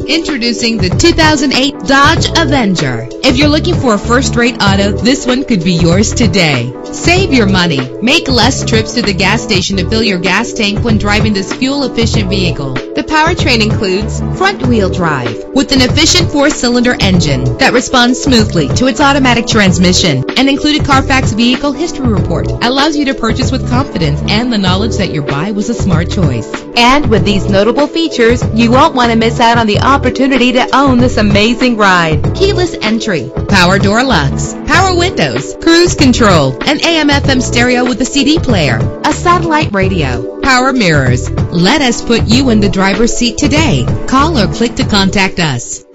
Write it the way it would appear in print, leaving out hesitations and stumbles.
Introducing the 2008 Dodge Avenger. If you're looking for a first-rate auto, this one could be yours today. Save your money. Make less trips to the gas station to fill your gas tank when driving this fuel-efficient vehicle. The powertrain includes front-wheel drive with an efficient 4-cylinder engine that responds smoothly to its automatic transmission. An included Carfax Vehicle History Report allows you to purchase with confidence and the knowledge that your buy was a smart choice. And with these notable features, you won't want to miss out on the opportunity to own this amazing ride. Keyless entry, power door locks, power windows, cruise control, an AM/FM stereo with a CD player, a satellite radio, power mirrors. Let us put you in the driver's seat today. Call or click to contact us.